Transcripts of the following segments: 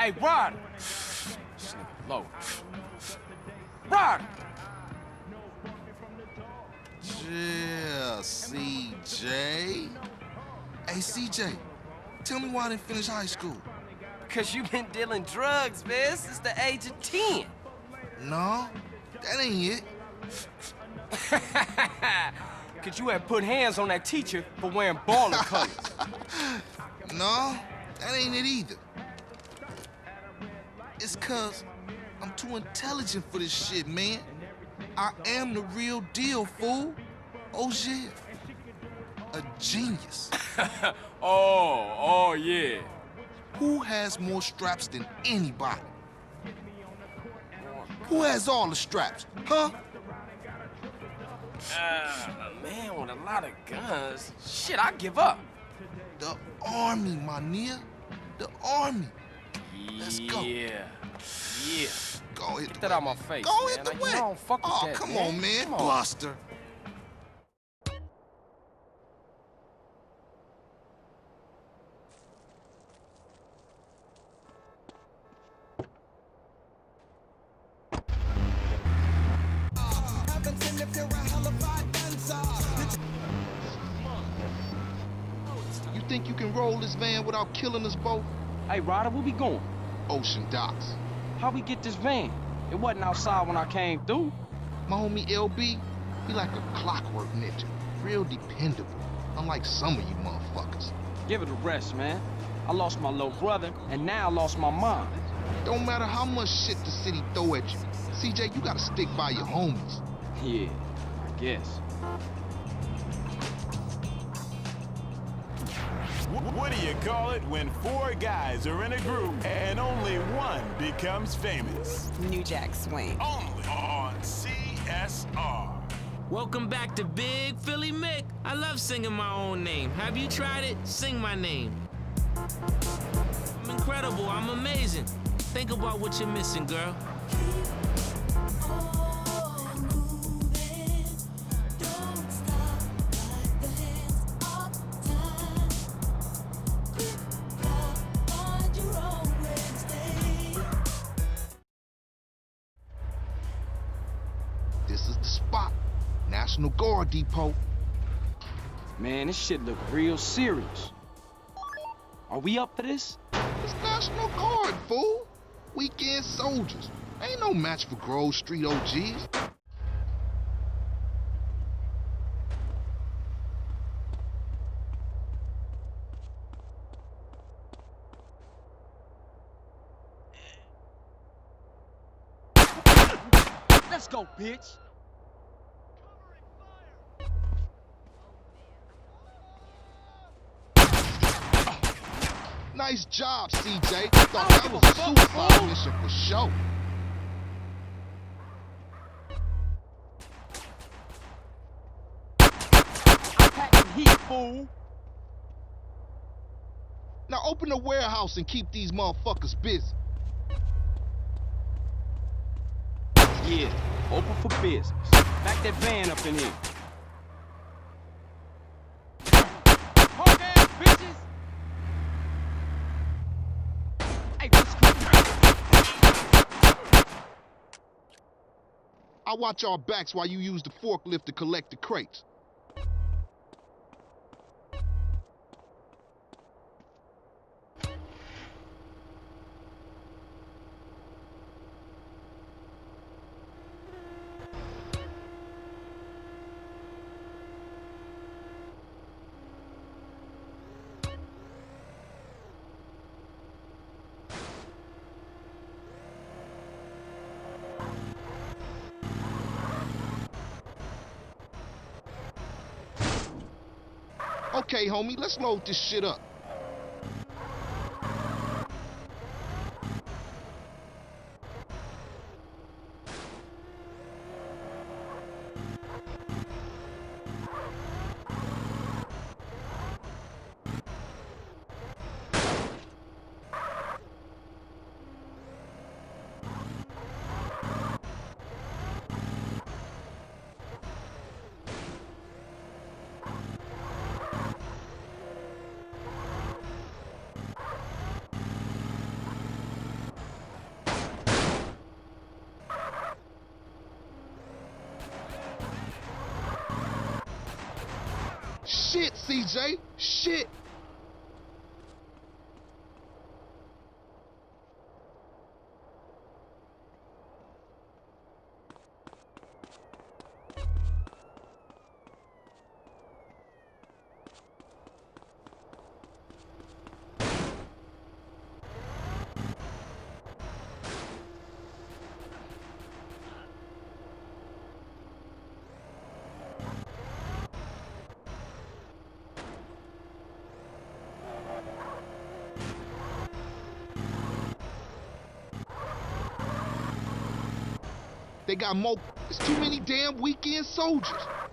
Hey, Ryder! This nigga low. Ryder! Yeah, CJ. Hey, CJ, tell me why I didn't finish high school. Cause you been dealing drugs, man, since the age of 10. No, that ain't it. Cause you had put hands on that teacher for wearing baller colors. No, that ain't it either. It's cause I'm too intelligent for this shit, man. I am the real deal, fool. Oh, yeah. A genius. Oh, yeah. Who has more straps than anybody? Who has all the straps, huh? A man with a lot of guns. Shit, I give up. The Army, my nigga. The Army. Let's go. Yeah. Go hit Get the that way. out my face, Go man. hit the Like, way. you don't fuck with Oh, that, come man. on, man. Come on. Buster. You think you can roll this van without killing us both? Hey, Ryder, where we going? Ocean docks. How we get this van? It wasn't outside when I came through. My homie LB, he like a clockwork ninja. Real dependable. Unlike some of you motherfuckers. Give it a rest, man. I lost my little brother, and now I lost my mom. Don't matter how much shit the city throw at you. CJ, you gotta stick by your homies. Yeah, I guess. What do you call it when 4 guys are in a group and only one becomes famous? New Jack Swing. Only on CSR. Welcome back to Big Philly Mick. I love singing my own name. Have you tried it? Sing my name. I'm incredible. I'm amazing. Think about what you're missing, girl. This is the spot. National Guard Depot. Man, this shit look real serious. Are we up for this? It's National Guard, fool. Weekend soldiers. Ain't no match for Grove Street OGs. Let's go, bitch. Nice job, CJ. Thought that was a suicide mission for sure. I'm packing heat, fool. Now open the warehouse and keep these motherfuckers busy. Yeah, open for business. Back that van up in here. Punk ass bitches! Hey, what's going on? I watch our backs while you use the forklift to collect the crates. Okay, homie, let's load this shit up. CJ. Shit. They got more. There's too many damn weekend soldiers.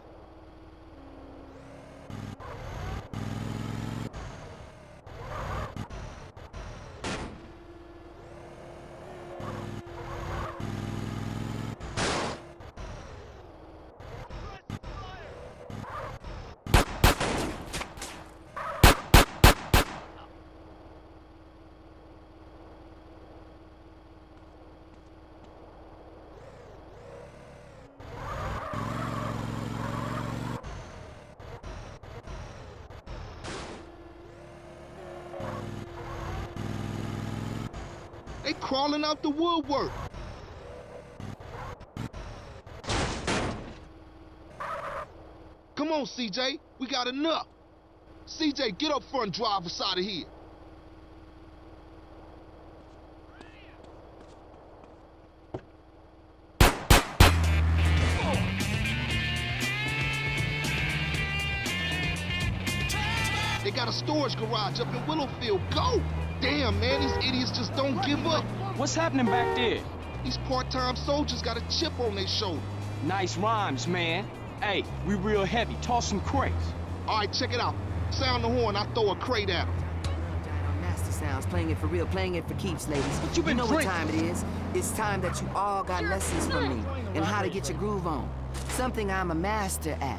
They crawling out the woodwork. Come on, CJ. We got enough. CJ, get up front and drive us out of here. They got a storage garage up in Willowfield. Go! Damn, man, these idiots just don't give up. What's happening back there? These part-time soldiers got a chip on their shoulder. Nice rhymes, man. Hey, we real heavy. Toss some crates. All right, check it out. Sound the horn, I throw a crate at them. Master sounds, playing it for real, playing it for keeps, ladies. But you been know drinking. what time it is. It's time that you all got lessons from me and how to get your groove on. Something I'm a master at.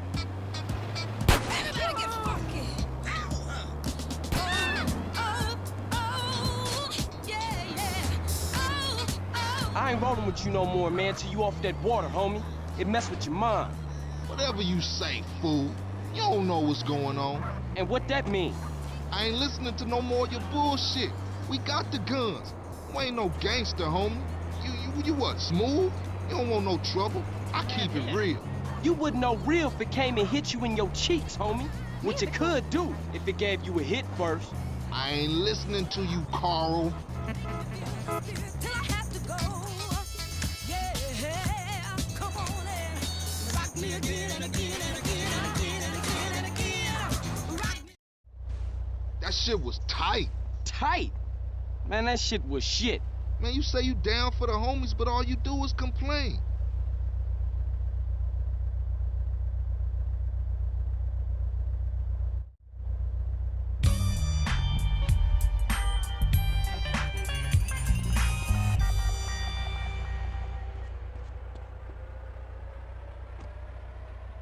I ain't rolling with you no more, man, till you off that water, homie. It mess with your mind. Whatever you say, fool. You don't know what's going on. And what that mean? I ain't listening to no more of your bullshit. We got the guns. You ain't no gangster, homie. You what, smooth? You don't want no trouble. I keep it real. You wouldn't know real if it came and hit you in your cheeks, homie. Which it could do if it gave you a hit first. I ain't listening to you, Carl. That shit was tight. Tight? Man, that shit was shit. Man, you say you down for the homies, but all you do is complain.